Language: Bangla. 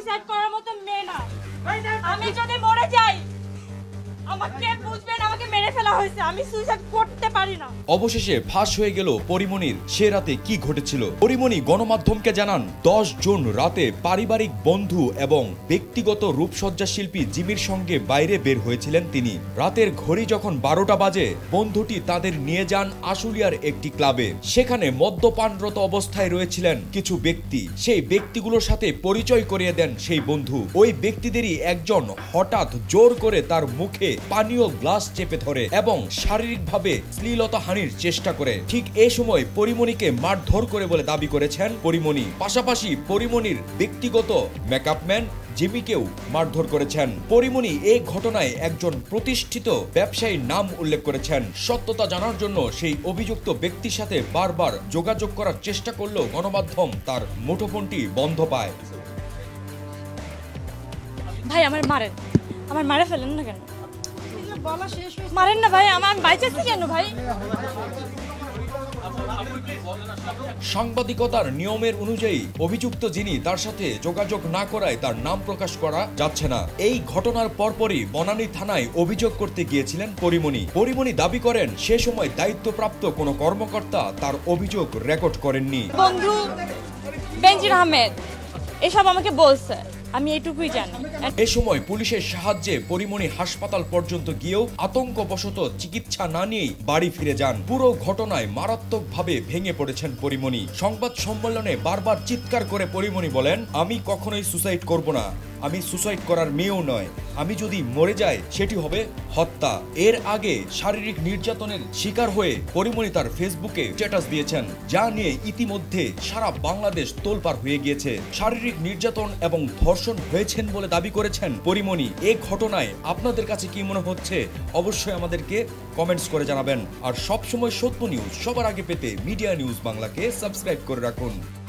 সুইসাইড করার মতো মেয়ে না। আমি যদি মরে যাই আমাকে বুঝবেন, আমাকে মেরে ফেলা হয়েছে, আমি সুইসাইড করতে পারি না। অবশেষে ফাঁস হয়ে গেল পরিমনির সে রাতে কি ঘটেছিল। পরিমনি গণমাধ্যমকে জানান 10 জুন রাতে পারিবারিক বন্ধু এবং ব্যক্তিগত রূপসজ্জা শিল্পী জিমির সঙ্গে বাইরে বের হয়েছিলেন তিনি। রাতের ঘড়ি যখন 12টা বাজে বন্ধুটি তাদের নিয়ে যান আশুলিয়ার একটি ক্লাবে। সেখানে মদ্যপানরত অবস্থায় রয়েছিলেন কিছু ব্যক্তি। সেই ব্যক্তিগুলোর সাথে পরিচয় করিয়ে দেন সেই বন্ধু। ওই ব্যক্তিদেরই একজন হঠাৎ জোর করে তার মুখে পানীয় গ্লাস চেপে ধরে এবং শারীরিকভাবে শ্লীলতাহানির চেষ্টা করে। ঠিক এই সময় পরিমনিকে মারধর করে বলে দাবি করেছেন পরিমনি। পাশাপাশি পরিমনির ব্যক্তিগত মেকআপম্যান জিমিকেও মারধর করেছেন। পরিমনি এই ঘটনায় একজন প্রতিষ্ঠিত ব্যবসায়ীর নাম উল্লেখ করেছেন। সত্যতা জানার জন্য সেই অভিযুক্ত ব্যক্তির সাথে বারবার যোগাযোগ করার চেষ্টা করলেও গণমাধ্যম তার মুঠোফোনটি বন্ধ পায়। ভাই আমার মারে ফেলেন না কেন? মারেন না ভাই, আমার বাইচাচ্ছি কেন ভাই? সাংবাদিকতার নিয়মের অনুযায়ী অভিযুক্ত যিনি তার সাথে যোগাযোগ না করায় তার নাম প্রকাশ করা যাচ্ছে না। এই ঘটনার পরপরই বনানী থানায় অভিযোগ করতে গিয়েছিলেন পরিমনি। পরিমনি দাবি করেন সে সময় দায়িত্বপ্রাপ্ত কোনো কর্মকর্তা তার অভিযোগ রেকর্ড করেননি। বন্ধু বেনজির আহমেদ এসব আমাকে বলছে, আমি এইটুকুই জানি। এ সময় পুলিশের সাহায্যে পরিমনি হাসপাতাল পর্যন্ত গিয়েও আতঙ্কবশত চিকিৎসা না নিয়েই বাড়ি ফিরে যান। পুরো ঘটনায় মারাত্মকভাবে ভেঙে পড়েছেন পরিমনি। সংবাদ সম্মেলনে বারবার চিৎকার করে পরিমনি বলেন, আমি কখনোই সুসাইড করব না, আমি সুসাইড করার মেয়েও নয়, আমি যদি মরে যাই সেটি হবে হত্যা। এর আগে শারীরিক নির্যাতনের শিকার হয়ে পরিমনি তার ফেসবুকে স্ট্যাটাস দিয়েছেন, যা নিয়ে ইতিমধ্যে সারা বাংলাদেশ তোলপাড় হয়ে গিয়েছে। শারীরিক নির্যাতন এবং ধর্ষণ হয়েছেন বলে দাবি করেছেন পরিমনি। এই ঘটনায় আপনাদের কাছে কি মনে হচ্ছে অবশ্যই আমাদেরকে কমেন্টস করে জানাবেন। আর সবসময় সত্য নিউজ সবার আগে পেতে মিডিয়া নিউজ বাংলাকে সাবস্ক্রাইব করে রাখুন।